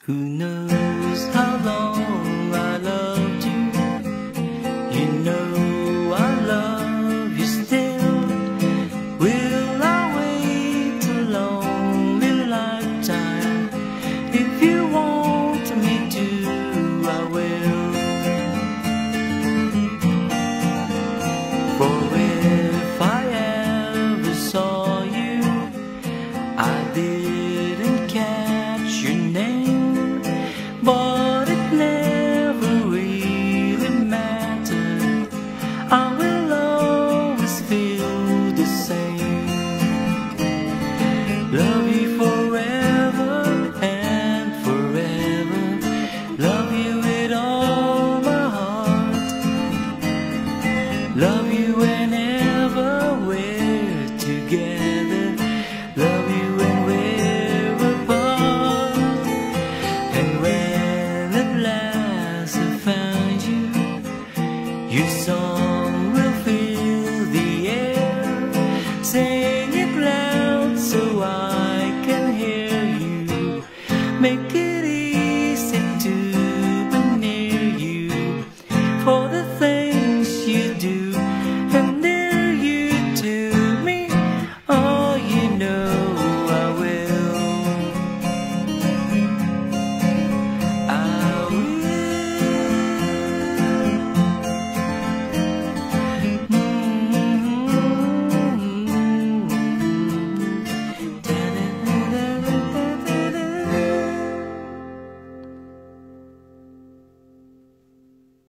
Who knows how long I loved you? You know I love you still. Will I wait a lonely lifetime? If you want me to, I will. For if I ever saw you, I didn't catch your name, but it never really mattered. I will always feel the same. Love you forever and forever. Love you with all my heart. Love you whenever we're together. Love you when we're apart. And when at last I found you, your song will fill the air. Sing it loud so I can hear you. Make it